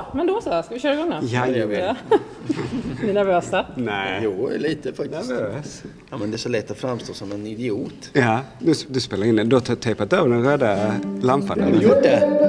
men då så. Ska vi köra igång då? Ja, jag vet. Ja. Ni är nervösa? Nej. Jo, lite faktiskt. Nervös. Ja, men det är så lätt att framstå som en idiot. Ja, du spelar in det. Du har tejpat över den röda lampan. Har du gjort det?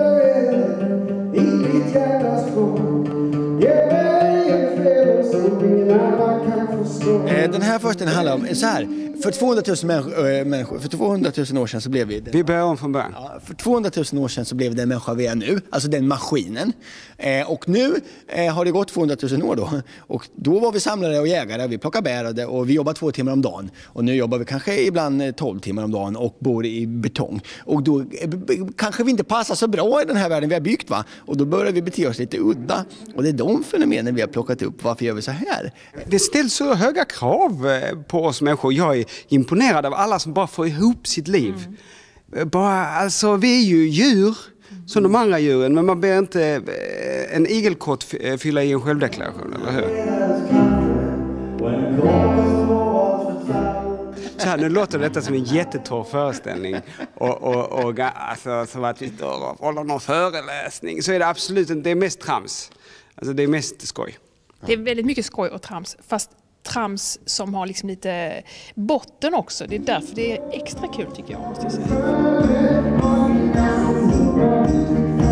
Den här försten handlar om så här. För 200 000 människor, för 200 000 år sedan så blev vi... Vi börjar om från början. Ja, för 200 000 år sedan så blev vi den människa vi är nu, alltså den maskinen. Och nu har det gått 200 000 år då. Och då var vi samlare och jägare, vi plockade bär och vi jobbar 2 timmar om dagen. Och nu jobbar vi kanske ibland 12 timmar om dagen och bor i betong. Och då kanske vi inte passar så bra i den här världen vi har byggt, va? Och då börjar vi bete oss lite udda. Och det är de fenomenen vi har plockat upp. Varför gör vi så här? Det ställs så höga krav på oss människor. Jag är imponerad av alla som bara får ihop sitt liv. Alltså, vi är ju djur som de andra djuren, men man ber inte en igelkott fylla i en självdeklaration, eller hur? Så här, nu låter detta som en jättetorr föreställning och alltså, som att vi står och håller någon föreläsning, så är det absolut inte, det är mest trams. Alltså det är mest skoj. Det är väldigt mycket skoj och trams, fast trams som har liksom lite botten också. Det är därför det är extra kul, tycker jag, måste jag säga.